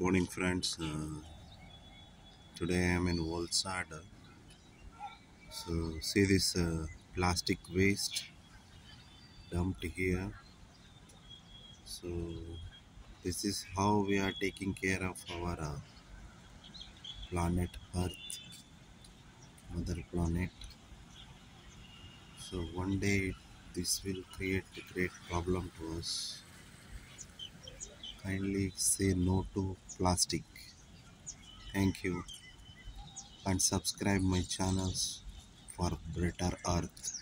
Morning, friends. Today I am in Valsad. So, see this plastic waste dumped here. So, this is how we are taking care of our planet Earth, Mother Planet. So, one day this will create a great problem to us. Kindly say no to plastic. Thank you, and subscribe my channels for better Earth.